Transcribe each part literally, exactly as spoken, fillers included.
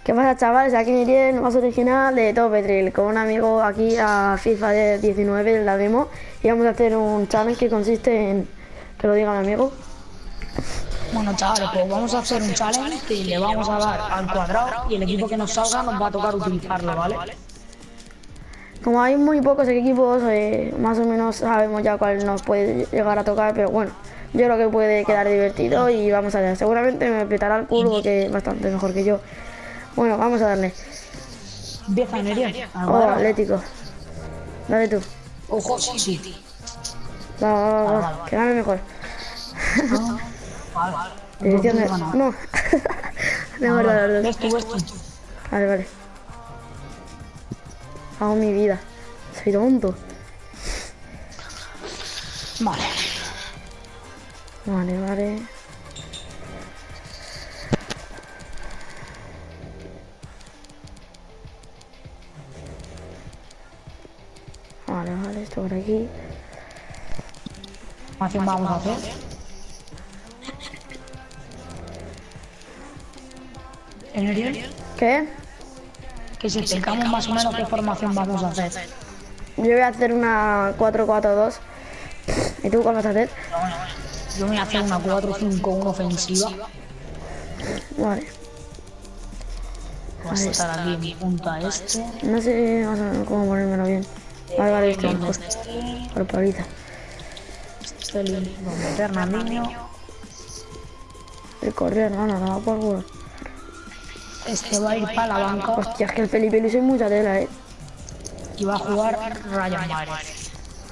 ¿Qué pasa, chavales? Aquí Miriel, más original de Top Petril, con un amigo aquí a FIFA de diecinueve, la demo, y vamos a hacer un challenge que consiste en, que lo diga mi amigo. Bueno, chavales, pues vamos a hacer un challenge que le vamos a dar al cuadrado y el equipo que nos salga nos va a tocar utilizarlo, ¿vale? Como hay muy pocos equipos, eh, más o menos sabemos ya cuál nos puede llegar a tocar, pero bueno, yo creo que puede quedar divertido y vamos allá. Seguramente me petará el culo porque es bastante mejor que yo. Bueno, vamos a darle. Empieza Miriam. Oh, Atlético. Dale tú. Ojo, City. Va, va, va, va. Que gane mejor. Vale. Dirección de... No. No, verdad, verdad. Ves tú, ves tú. Vale, vale. Hago mi vida. Soy tonto. Vale. Vale, vale. Vale, vale, esto por aquí. Formación vamos a hacer. ¿Miriam? ¿Qué? Que si explicamos más o menos qué formación vamos a hacer. Yo voy a hacer una cuatro cuatro dos. ¿Y tú cuál vas a hacer? Yo voy a hacer una cuatro cinco uno ofensiva. Vale. Va a estar aquí en punta este. No sé más o menos cómo ponérmelo bien. Vale, vale, esto Donde mejor. esté Por paliza. Sterling, donde Fernandinho. El correr, hermano, no va por culo. Este va a ir para la banca Hostia, es que el Felipe Luis es mucha tela, eh. y va a jugar Ryan Mahrez.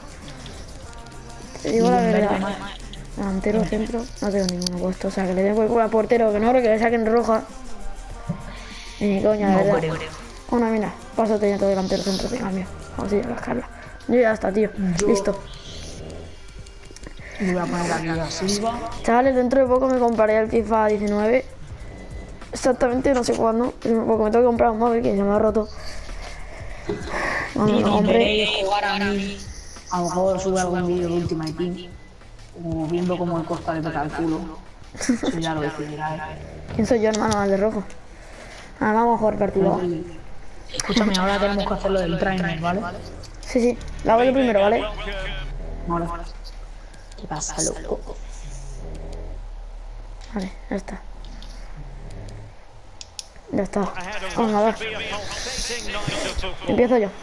Te digo la verdad. Delantero, centro, no tengo ninguno puesto. O sea, que le den por culo al portero, que no creo que le saquen roja. Ni coña, de No verdad. creo. Bueno, mira, paso teniendo delantero, centro de cambio. Vamos a ir a cascarla. Yo ya está, tío. Yo- Listo. Y voy a poner aquí a Silva. Chavales, dentro de poco me compraré el FIFA diecinueve. Exactamente, no sé cuándo. Porque me tengo que comprar un móvil que se me ha roto. Cuando me lo Y compré. veréis jugar a mí. A lo mejor sube algún vídeo de Ultimate Team. O viendo cómo el Costa le peta el culo. Eso ya lo decidirá. ¿eh? ¿Quién soy yo, hermano? Al de rojo. Ah, vamos a jugar partido. Escúchame, ahora tenemos que hacer lo del trainer, ¿vale? Sí, sí. Lo hago yo primero, ¿vale? Vale. ¿Qué pasa, loco? Vale, ya está. Ya está. Venga, va. Empiezo yo.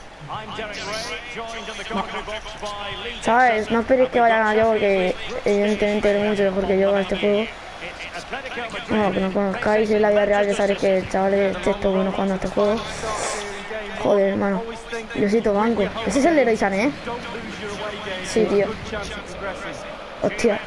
¿Sabes? No esperéis que vaya a ganar yo porque evidentemente eres mucho mejor que yo a este juego. Bueno, que me conozcáis en la vida real ya sabréis que el chaval es texto bueno jugando a este juego. Joder, hermano. Diosito banco. Ese es el Leroy Sané, ¿eh? Sí, tío. Hostia.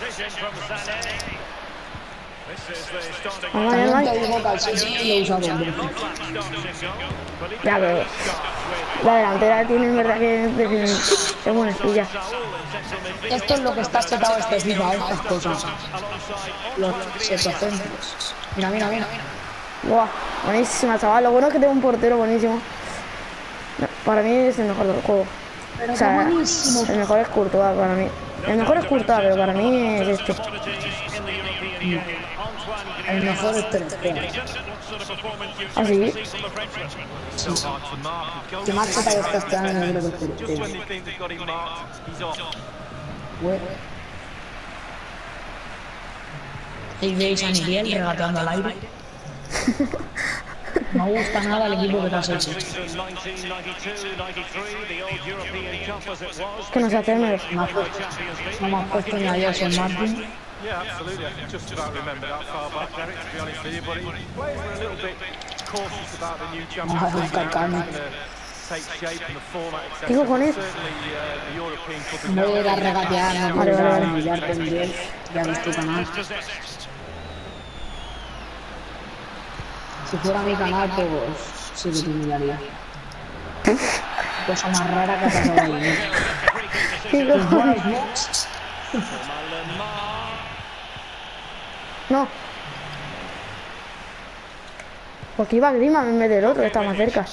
Vamos, También vamos. te digo que al City lo he usado dos veces. Ya, pero la delantera tiene en verdad que es buena espilla. Esto es lo que está chetado este FIFA, estas cosas. Los setocentros. Mira, mira, mira. Buah, buenísima, chaval. Lo bueno es que tengo un portero buenísimo. No, para mí es el mejor del juego. Pero O sea, qué buenísimo. el mejor es Courtois para mí. El mejor es Courtois, pero para mí es este. El mejor es Ter Stegen. ¿Ah, sí? Que más cheta que está este año, yo creo que es Ter Stegen. Bueno. Ahí veis a Miguel regateando al aire. No me gusta nada el equipo que te has hecho. Que no sé hacerme. No, no me has puesto ni a Jason Martin. Yeah, absolutely. I can just about remember that far back, Derek, to be honest with you. But he players were a little bit cautious about the new Champions Vale, League now calma. and the take shape and the format, et ¿Qué cetera. cojones? Certainly, uh, the European Cup is No voy a ir a now regatear, no Vale, voy a ir vale, a vale. humillarte, Miguel. Ya ves tu canal. Si fuera mi canal, pues sí que te humillaría. Cosa más rara que ha pasado ahí. ¿eh? ¿Qué Pues cojones? buenos mods. No. Porque iba Grima en vez del otro, que está más cerca.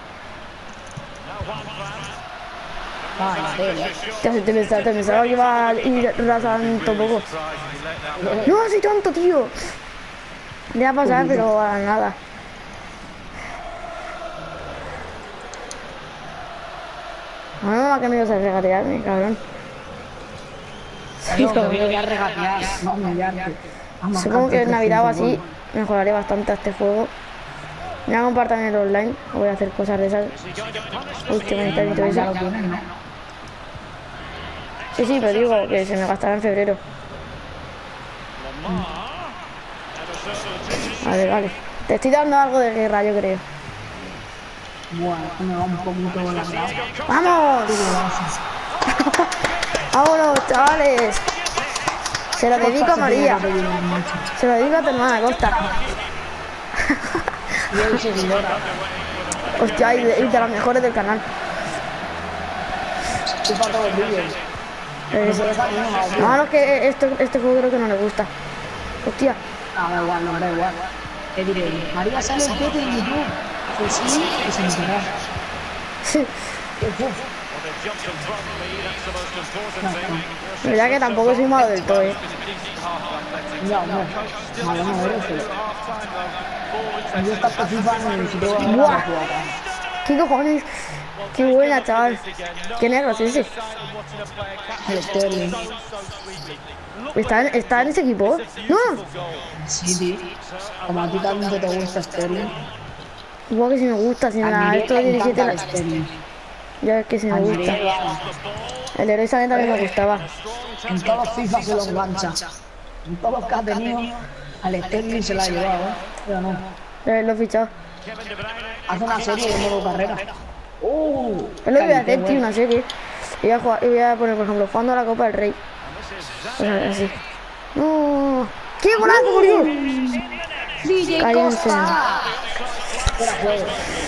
Vaya, tela. Ya se te pensaba, te pensaba que iba a ir rasando poco. No, soy tonto, tío. Le va a pasar, pero a nada. A mí me va que me ibas a regatearme, cabrón. Yo te voy a regatear, no humillarte. Vamos a Supongo que en marcarte Navidad o trescientos así mejoraré bastante a este juego. Me voy a compartir en el online, voy a hacer cosas de esas. Ultimate Time y todo goles. Ya eso. lo tienes, ¿no? Sí, sí, pero digo que se me gastará en febrero. Vale, vale. Te estoy dando algo de guerra, yo creo. Bueno, esto me va un poquito la grada. ¡Vamos! ¡Vámonos, chavales! Se lo dedico a María. Se lo dedico a tu hermana Costa. Y él seguidora. Hostia, y de, y de las mejores del canal. Chupa todo el vídeo. Eh, Se deja ni una, tío. no, no, es que este, este juego creo que no le gusta. Hostia. Ah, da igual, no, da igual. ¿Qué diré? María sale el pete en YouTube. Pues sí, y se enterará. Mira que tampoco soy malo del todo, eh. Ya, hombre. Malo no eres, pero... Yo esta FIFA necesito ganar Buah. la jugada. ¿Qué cojones? Qué buena, chaval. Qué negro es ese. El Sterling. ¿Está en, ¿Está en ese equipo? No. Sí, tío. Como a ti tanto te gusta Sterling. Igual que si me gusta, si en A la mí esto me diecisiete encanta la... el Sterling. Ya es que si me A mí gusta. me El héroe también también me gustaba. En todos los FIFA se lo engancha. En todos los que ha tenido, al Sterling se la ha llevado, ¿eh? Pero no. Eh, Lo he fichado. Hace una serie de modo carrera. ¡Uh! Es lo que voy a hacer, tío, una serie. Y voy a, jugar, y voy a poner, por ejemplo, jugando a la Copa del Rey. O sea, así. ¡No! ¡Qué golazo, por Dios! D J Cállense. Costa. Fuera juego.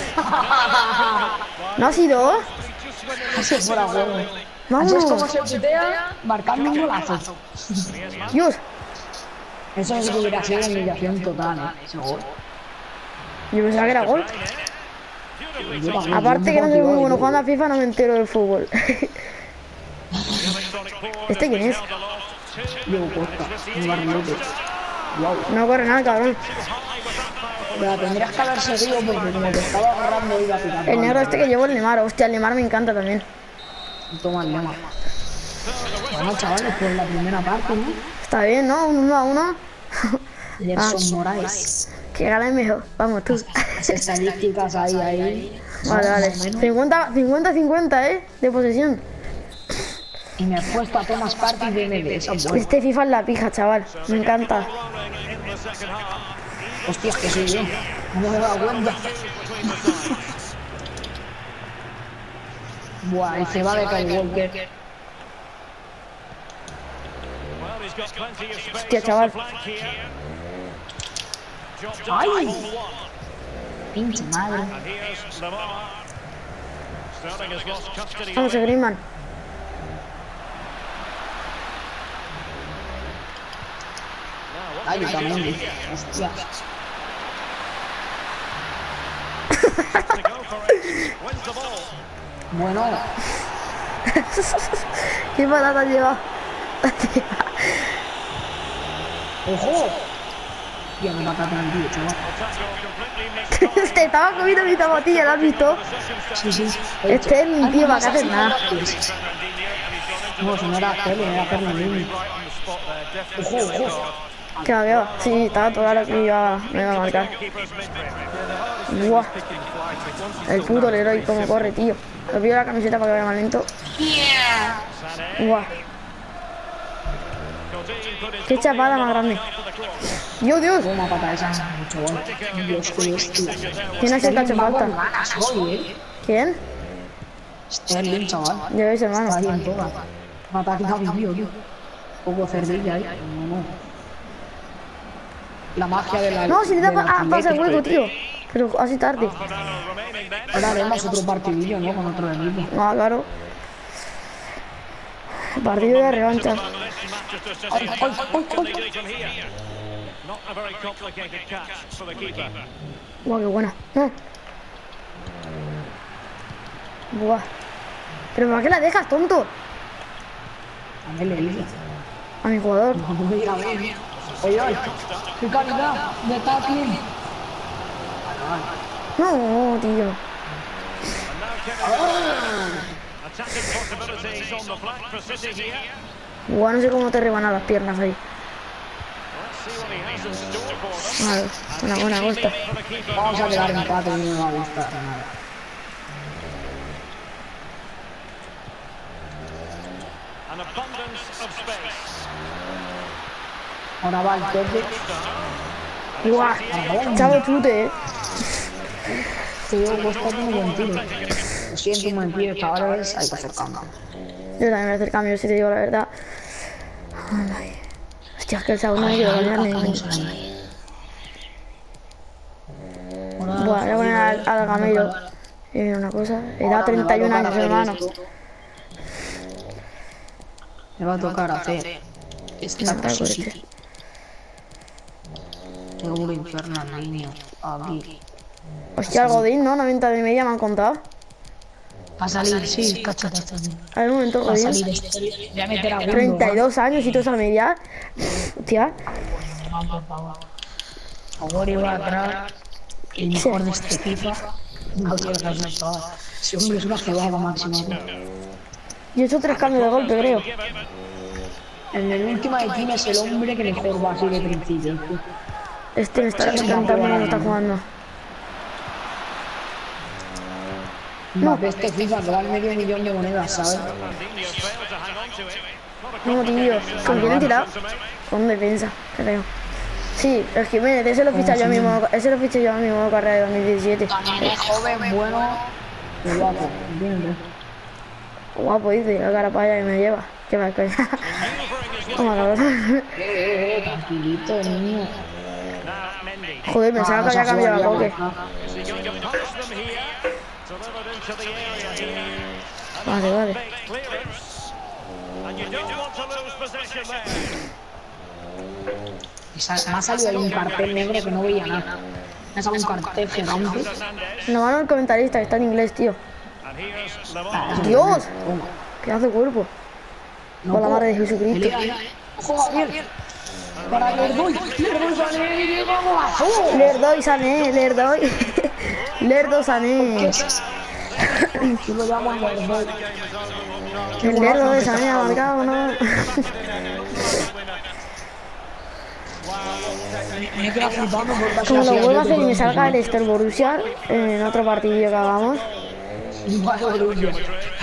¿No ha sido? Ese fuera juego. Así es como ¡Vámonos! se putea marcando un golazo. ¡Dios! Eso es que hubiera sido humillación total, ¿eh? Ese gol. Yo pensaba que era gol. Yo también, Aparte yo que no me soy muy motivo, bueno yo- jugando a FIFA, no me entero del fútbol. ¿Este quién es? Diego Costa, un barrilote. Wow. No corre nada, cabrón. Pero tendrías que haber seguido porque como te estaba agarrando iba a tirar. El negro este que llevo el Neymar. Hostia, el Neymar me encanta también. Toma el lema. Bueno, chavales, pues la primera parte, ¿no? Está bien, ¿no? Un uno a uno. Gerson Moraes. Que gane mejor. Vamos, tú. Las estadísticas ahí, ahí. Vale, vale. Más o menos. cincuenta cincuenta, ¿eh? De posesión. Y me he puesto a Thomas Partey de M D, esa es buena. Este FIFA es la pija, chaval. Me encanta. Hostia, es que soy yo. No me he dado cuenta. Buah, y se va de Kyle Walker. Hostia, chaval. ¡Ay! Pinche madre. Vamos, Griezmann. Ay, también. Hostia. Bueno, ¿Qué patata lleva? ojo. Tío, me mata tan tío, chaval. Te estaba comiendo mi zapatilla, ¿lo has visto? Sí, sí. Este es mi tío, ¿para qué hacer nada? No, si no era Sterling, era Fernandinho. Ojo, ojo. Que va, que va. Sí, estaba todo claro que iba, me iba a marcar. Buah. El puto Leroy, cómo corre, tío. Le pido la camiseta para que vaya más lento. Buah. Qué chapada más grande. Dios, Dios. Toma pata esa, mucho gol. Dios, qué bestia. ¿Quién es el que ha hecho falta? Ganas hoy, eh. ¿Quién? Sterling, chaval. Debe ser, hermano. Está ahí en todas. Me ha quitado mi tío, tío. Un poco cerdilla ahí. No, no. La magia de la. No, si le da de la pa ah, pasa el Athletic. hueco, tío. Pero así tarde. Ahora haremos otro partidillo, ¿no? Con otro equipo. No, claro. Partido de revancha. ¡Ay, ay, ay, ay! Buah, qué buena. Eh. Buah. ¿Pero para qué la dejas, tonto? A mí le dice. A mi jugador. No me diga bien. Oye, oye. ¡Qué calidad de tackling! No, tío. Guau, no sé cómo te rebanan las piernas ahí. Vale, una buena costa. Vamos a quedar en empate y no me va a gustar nada. Ahora va el toque. Guau, chavo chute, eh. Te digo, Costa tiene buen tiro. Lo siento, buen tiro, chavales, hay que hacer cambio. Yo también voy a hacer cambios, si te digo la verdad. Ay, hostia, es que el segundo no quiero cambiar ni... Bueno, voy a poner al, al Gamero. Y mira una cosa, edad treinta y un años, hermano. Me va a tocar hacer esta cosa sí. Euro infernal, niño. Aquí. Hostia, el Godín, ¿no? noventa de media me han contado. Va a salir, sí, cachata. A ver, un momento, Va a Godín. salir este. Voy a meter a Windows. treinta y dos años y tú esa media. Hostia. Ahora iba atrás. El mejor de este FIFA. No quiero que no chaval. Ese hombre es una cebada máxima. Yo he hecho tres cambios de golpe, creo. En el último de Team es el hombre que mejor va así de principio. Este me está encantando cómo está jugando. No, este FIFA te vale medio millón de monedas, ¿sabes? No, tío. ¿Con quién he tirado? Con defensa, creo. Sí, el Jiménez, ese lo fiché yo mismo, ese lo fiché yo mismo en carrera de dos mil diecisiete. También es joven, bueno y guapo, ¿entiendes? Guapo, dice, la cara para allá y me lleva. ¿Qué más coño? Toma, cabrón. Eh, eh, eh, tranquilito, niño. Joder, pensaba que había cambiado la poke. Vale, vale. Me ha salido ahí un cartel negro que no veía nada. Me ha salido un cartel gigante. No van al comentarista, que está en inglés, tío. ¡Dios! ¿Qué hace cuerpo? Con la madre de Jesucristo. ¡Ojo, Javier! Para Lerdoy, Lerdoy Sané, llegamos a fuego. Lerdoy Sané, Lerdoy. Lerdo Sané. Yo lo llamo Lerdoy. El Lerdo de Sané ha marcado, ¿no? Me queda flipando por Como lo vuelvo a hacer y me salga el Leicester Borussia en otro partido que hagamos. Igual Borussia.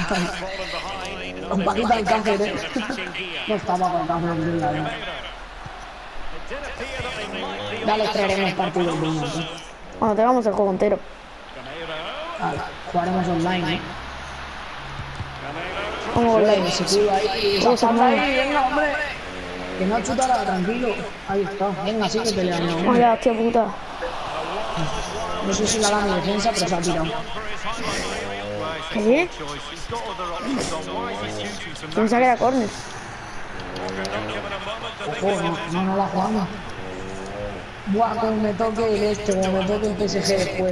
Un paquito al cáncer, ¿eh? No estaba con cáncer en la vida. Dale, traeremos partidos de niños. Cuando tengamos el juego entero. Vale, jugaremos online, ¿eh? Como online. Se cuida ahí. Vamos a jugar. Venga, hombre. Que no chutará, tranquilo. Ahí está. Venga, sigue peleando. Hola, hostia puta. No sé si la da mi defensa, pero se ha tirado. ¿Qué? Pensaba que era córner. Ojo, no, no, no la jugamos. Buah, como me toque el este, como me toque el P S G después.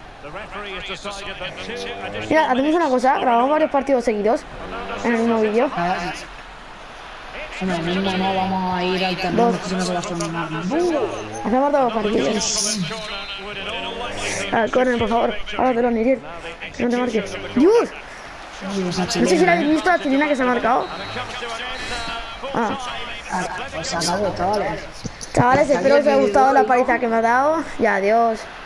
Mira, hacemos una cosa, grabamos varios partidos seguidos en el mismo vídeo. Bueno, el mismo no, vamos a ir alternando, que se nos va a terminar. Hacemos dos partidos. Al córner, por favor. Ahora te lo Niriel. Que no te marques. ¡Dios! No sé si la habéis visto la chilena que se ha marcado. Ah. Pues se acabó, chavales. Chavales, espero que os haya gustado la paliza que me ha dado. Y adiós.